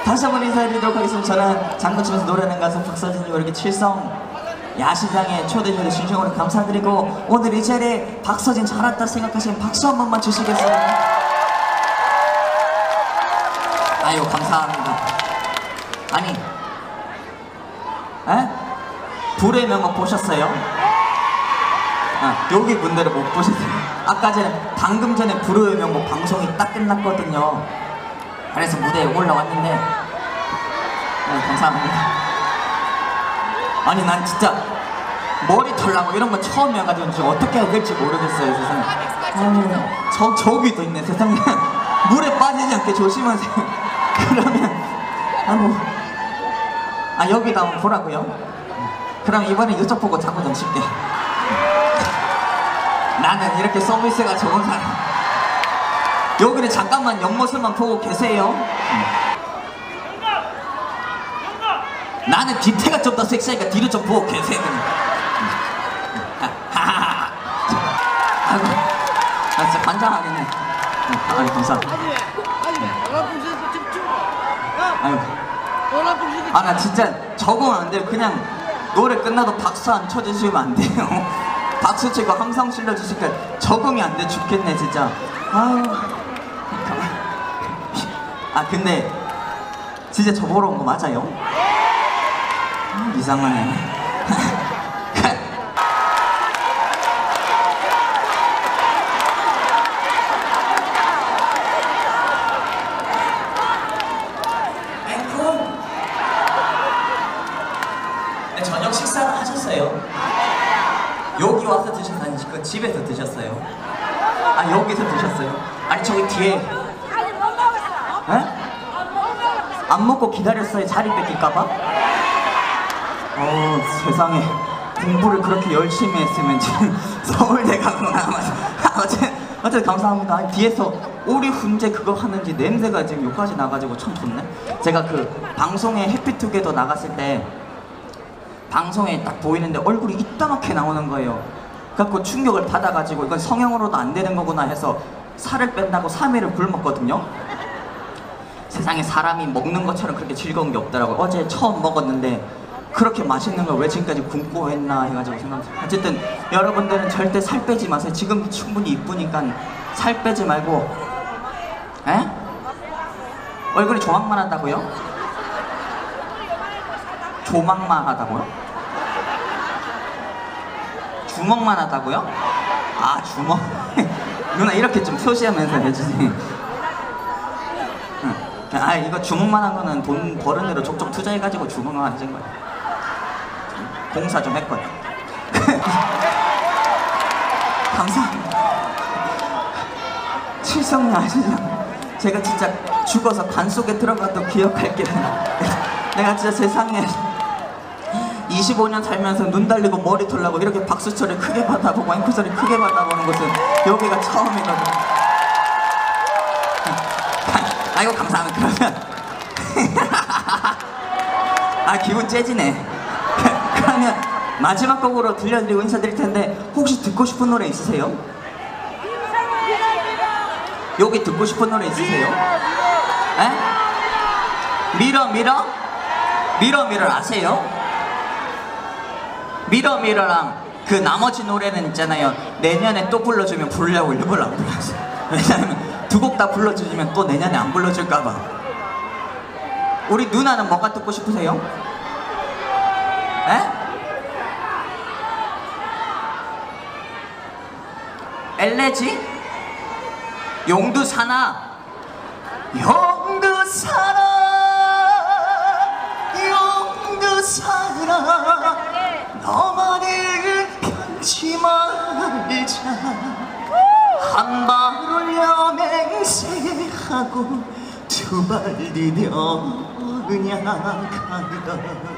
다시 한번 인사드리도록 하겠습니다. 저는 장구치면서 노래하는 가수 박서진이고 이렇게 칠성 야시장에 초대해주셔서 진심으로 감사드리고 오늘 이 자리에 박서진 잘 왔다 생각하시면 박수 한 번만 주시겠어요? 아유 감사합니다. 아니 에? 불의 명곡 보셨어요? 아, 여기 분들은 못 보셨어요. 아까 전에 방금 전에 불의 명곡 방송이 딱 끝났거든요. 그래서 무대에 올라왔는데 네, 감사합니다. 아니 난 진짜 머리 털라고 이런 거 처음이어가지고 지금 어떻게 해야 될지 모르겠어요. 세상에. 저기도 있네. 세상에. 물에 빠지지 않게 조심하세요. 그러면 여기다 한번 보라고요? 그럼 이번에 이쪽 보고 자꾸 좀 칠게. 나는 이렇게 서비스가 좋은 사람. 여기는 잠깐만 옆모습만 보고 계세요. 나는 뒤태가 좀 더 섹시하니까 뒤로 좀 보고 계세요. 아이고, 나 진짜 관장하겠네. 아니 감사합니다. 아유, 나 진짜 적응 안 돼요. 그냥 노래 끝나도 박수 안 쳐주시면 안 돼요. 박수 치고 함성 실려주시니까 적응이 안 돼 죽겠네 진짜. 아유. 근데 진짜 저 보러 온 거 맞아요? 이상하네. 네, 저녁 식사는 하셨어요? 여기 와서 드셨나요? 그 집에서 드셨어요? 여기서 드셨어요? 아니 저기 뒤에 에? 안 먹고 기다렸어요? 자리 뺏길까봐? 세상에 공부를 그렇게 열심히 했으면 지금 서울대 가거나 어쨌든 감사합니다. 아니, 뒤에서 오리 훈제 그거 하는지 냄새가 지금 여기까지 나가지고 참 좋네. 제가 그 방송에 해피투게더 나갔을 때 방송에 딱 보이는데 얼굴이 이따맣게 나오는 거예요. 그래갖고 충격을 받아가지고 이건 성형으로도 안 되는 거구나 해서 살을 뺀다고 3일을 굶었거든요. 세상에 사람이 먹는 것처럼 그렇게 즐거운 게 없더라고요. 어제 처음 먹었는데 그렇게 맛있는 걸 왜 지금까지 굶고 했나 해가지고 생각해요. 어쨌든 여러분들은 절대 살 빼지 마세요. 지금 충분히 이쁘니까 살 빼지 말고. 에? 얼굴이 조망만 하다고요? 조망만 하다고요? 주먹만 하다고요? 주먹? 누나 이렇게 좀 표시하면서 해주세요. 이거 주먹만 한 거는 돈 버는 대로 족족 투자해가지고 주먹만 하신 거예요. 공사 좀 했거든요. 감사합니다. 칠성이 아시죠? 제가 진짜 죽어서 관 속에 들어가도 기억할게요. 내가 진짜 세상에 25년 살면서 눈 달리고 머리 털라고 이렇게 박수철을 크게 받아보고 앵콜 소리 크게 받아보는 곳은 여기가 처음이거든요. 아이고 감사합니다. 그러면 기분 째지네. 그러면 마지막 곡으로 들려드리고 인사드릴 텐데 혹시 듣고 싶은 노래 있으세요? 여기 듣고 싶은 노래 있으세요? 에? 미러 아세요? 미러랑 그 나머지 노래는 있잖아요. 내년에 또 불러주면 부르려고 일부러 안 불렀어요. 왜냐면 두 곡 다 불러주시면 또 내년에 안 불러줄까봐. 우리 누나는 뭐가 듣고 싶으세요? 에? 엘레지? 용두사나? 용두사나 너만을 편치 말자 한 발 올려 맹세하고 두 발 디뎌 그냥 간다.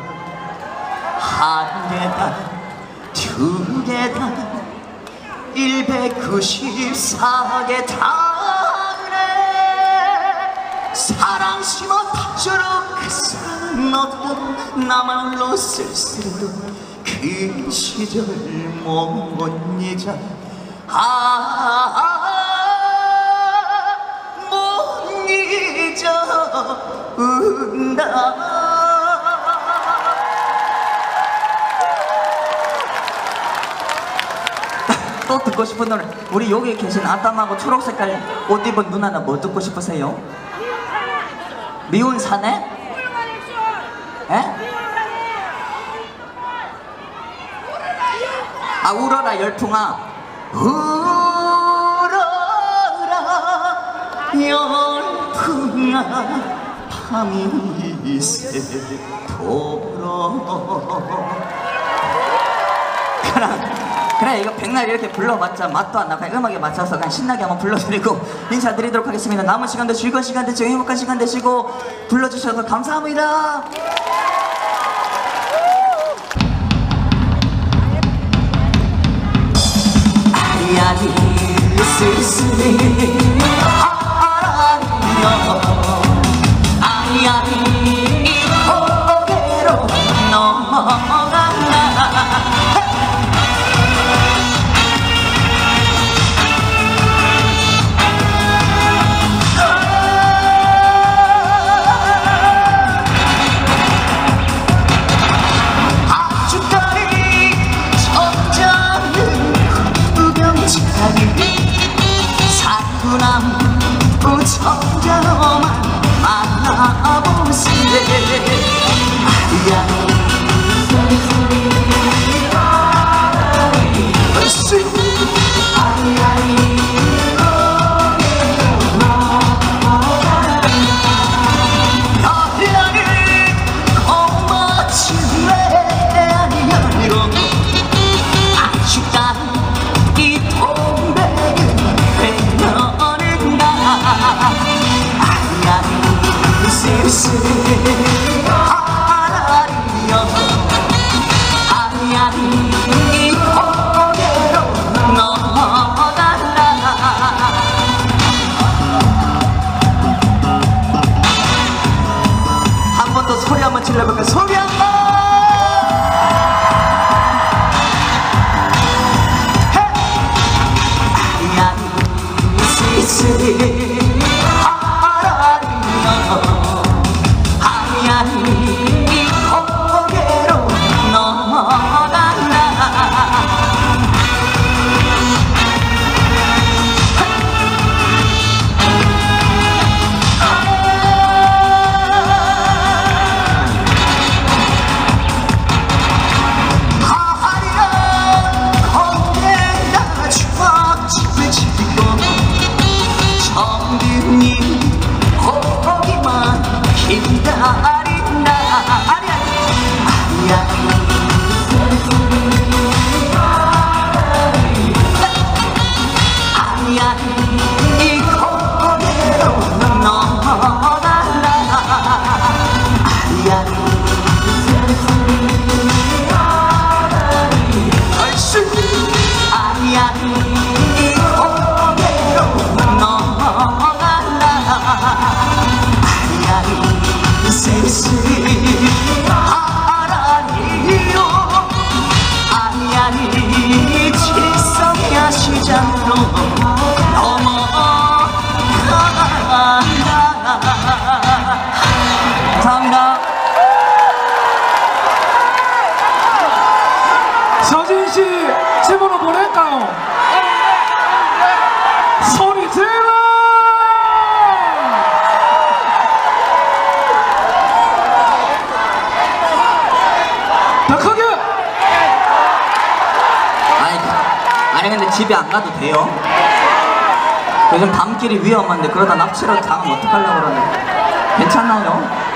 한 계단 두 계단 194계단에 사랑 심어 저렇게 산 너도 나말로 쓸쓸해도 그 시절 못 잊어. 못 잊어. 운다. 또 듣고 싶은 노래. 우리 여기 계신 아담하고 초록색깔 옷 입은 누나는 뭐 듣고 싶으세요? 미운 사내? 에? 아, 울어라 열풍아. 울어라 열풍아 밤이 새도록. 그래 이거 백날 이렇게 불러봤자 맛도 안 나. 그냥 음악에 맞춰서 그냥 신나게 한번 불러드리고 인사드리도록 하겠습니다. 남은 시간도 즐거운 시간 되시고 행복한 시간 되시고 불러주셔서 감사합니다. 아리아리 쓸쓸히 하라며 아리아리 고개로 넘어간다. 우청자만 만나보시네. 아리아리 한 번 더 소리 한번 질러볼까요? 소리 한 번! 아리아리 쓸쓸히 아리아리 고개로 넘어간다. 시장으로 넘어간다. 감사합니다. 서진씨 집으로 보낼까요? 소리 질러! 더 크게! 아니 근데 집에 안 가도 돼요? 요즘 밤길이 위험한데 그러다 납치라도 당하면 어떡하려고 그러는데 괜찮나요?